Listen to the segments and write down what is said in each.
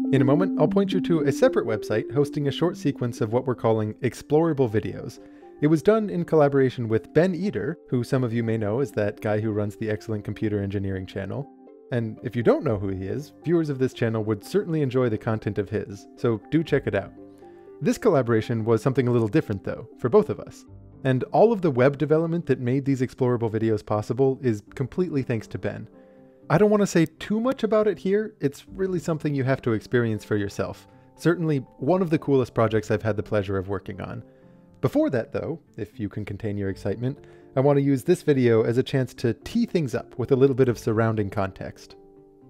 In a moment, I'll point you to a separate website hosting a short sequence of what we're calling explorable videos. It was done in collaboration with Ben Eder, who some of you may know as that guy who runs the Excellent Computer Engineering channel. And if you don't know who he is, viewers of this channel would certainly enjoy the content of his, so do check it out. This collaboration was something a little different though, for both of us. And all of the web development that made these explorable videos possible is completely thanks to Ben. I don't want to say too much about it here, it's really something you have to experience for yourself. Certainly one of the coolest projects I've had the pleasure of working on. Before that though, if you can contain your excitement, I want to use this video as a chance to tee things up with a little bit of surrounding context.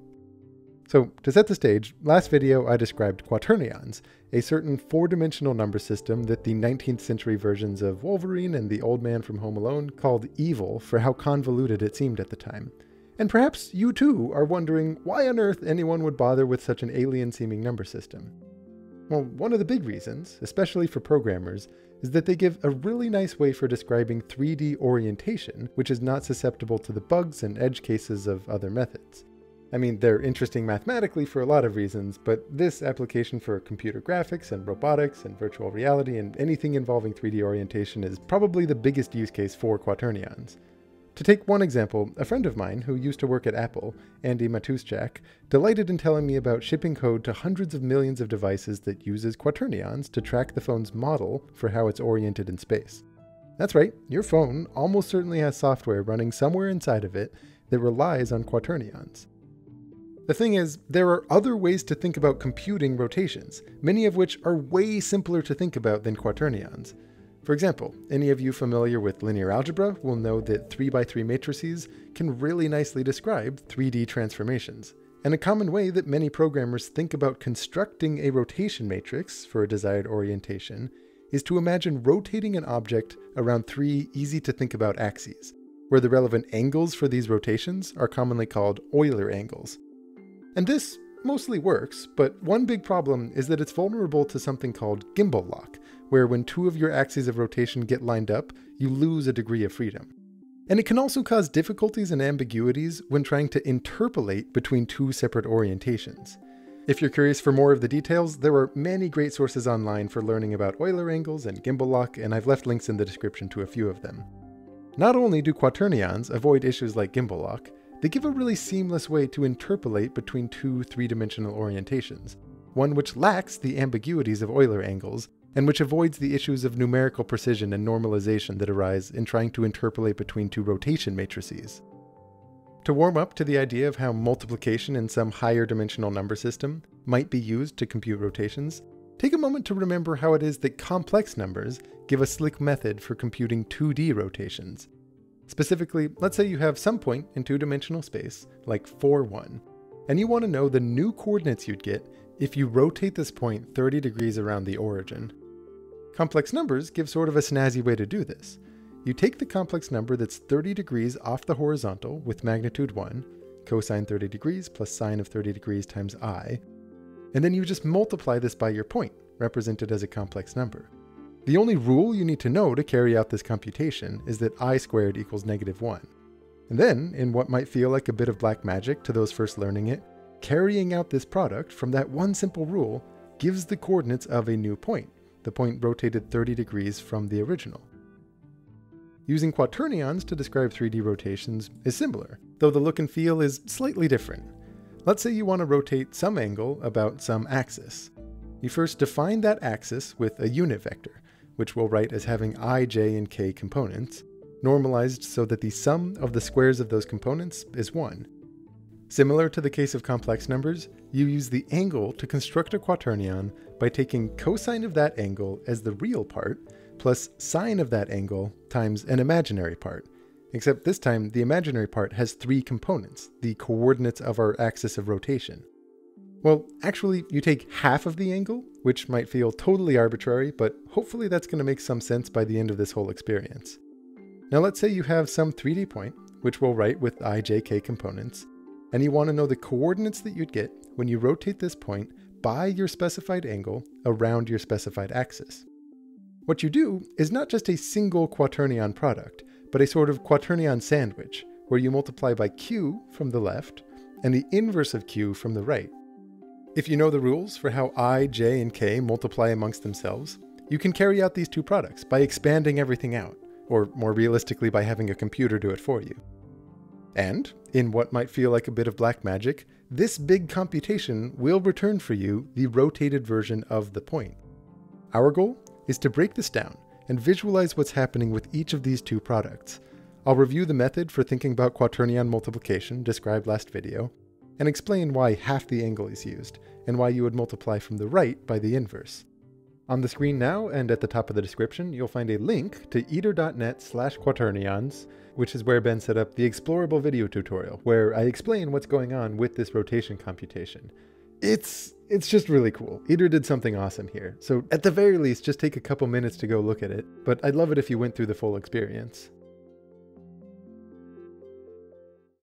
So, to set the stage, last video I described Quaternions, a certain four-dimensional number system that the 19th century versions of Wolverine and the Old Man from Home Alone called evil for how convoluted it seemed at the time. And perhaps you too are wondering why on earth anyone would bother with such an alien-seeming number system. Well, one of the big reasons, especially for programmers, is that they give a really nice way for describing 3D orientation, which is not susceptible to the bugs and edge cases of other methods. I mean, they're interesting mathematically for a lot of reasons, but this application for computer graphics and robotics and virtual reality and anything involving 3D orientation is probably the biggest use case for Quaternions. To take one example, a friend of mine who used to work at Apple, Andy Matuszczak, delighted in telling me about shipping code to hundreds of millions of devices that uses Quaternions to track the phone's model for how it's oriented in space. That's right, your phone almost certainly has software running somewhere inside of it that relies on Quaternions. The thing is, there are other ways to think about computing rotations, many of which are way simpler to think about than Quaternions. For example, any of you familiar with linear algebra will know that 3x3 matrices can really nicely describe 3D transformations. And a common way that many programmers think about constructing a rotation matrix for a desired orientation is to imagine rotating an object around three easy-to-think-about axes, where the relevant angles for these rotations are commonly called Euler angles. And this mostly works, but one big problem is that it's vulnerable to something called Gimbal Lock, where when two of your axes of rotation get lined up, you lose a degree of freedom. And it can also cause difficulties and ambiguities when trying to interpolate between two separate orientations. If you're curious for more of the details, there are many great sources online for learning about Euler angles and Gimbal Lock, and I've left links in the description to a few of them. Not only do Quaternions avoid issues like Gimbal Lock, they give a really seamless way to interpolate between two three-dimensional orientations, one which lacks the ambiguities of Euler angles, and which avoids the issues of numerical precision and normalization that arise in trying to interpolate between two rotation matrices. To warm up to the idea of how multiplication in some higher dimensional number system might be used to compute rotations, take a moment to remember how it is that complex numbers give a slick method for computing 2D rotations. Specifically, let's say you have some point in two-dimensional space, like 4, 1, and you want to know the new coordinates you'd get if you rotate this point 30 degrees around the origin. Complex numbers give sort of a snazzy way to do this. You take the complex number that's 30 degrees off the horizontal with magnitude 1, cosine 30 degrees plus sine of 30 degrees times I, and then you just multiply this by your point, represented as a complex number. The only rule you need to know to carry out this computation is that I squared equals -1. And then, in what might feel like a bit of black magic to those first learning it, carrying out this product from that one simple rule gives the coordinates of a new point, the point rotated 30 degrees from the original. Using Quaternions to describe 3D rotations is similar, though the look and feel is slightly different. Let's say you want to rotate some angle about some axis. You first define that axis with a unit vector, which we'll write as having I, j, and k components, normalized so that the sum of the squares of those components is 1. Similar to the case of complex numbers, you use the angle to construct a quaternion by taking cosine of that angle as the real part, plus sine of that angle times an imaginary part. Except this time, the imaginary part has 3 components, the coordinates of our axis of rotation. Well, actually, you take half of the angle, which might feel totally arbitrary, but hopefully that's going to make some sense by the end of this whole experience. Now let's say you have some 3D point, which we'll write with I, j, k components, and you want to know the coordinates that you'd get when you rotate this point by your specified angle around your specified axis. What you do is not just a single quaternion product, but a sort of quaternion sandwich, where you multiply by q from the left and the inverse of q from the right. If you know the rules for how I, j, and k multiply amongst themselves, you can carry out these two products by expanding everything out, or more realistically by having a computer do it for you. And, in what might feel like a bit of black magic, this big computation will return for you the rotated version of the point. Our goal is to break this down and visualize what's happening with each of these two products. I'll review the method for thinking about quaternion multiplication described last video, and explain why half the angle is used, and why you would multiply from the right by the inverse. On the screen now and at the top of the description, you'll find a link to eater.net/quaternions, which is where Ben set up the explorable video tutorial, where I explain what's going on with this rotation computation. It's just really cool. Eater did something awesome here, so at the very least, just take a couple minutes to go look at it, but I'd love it if you went through the full experience.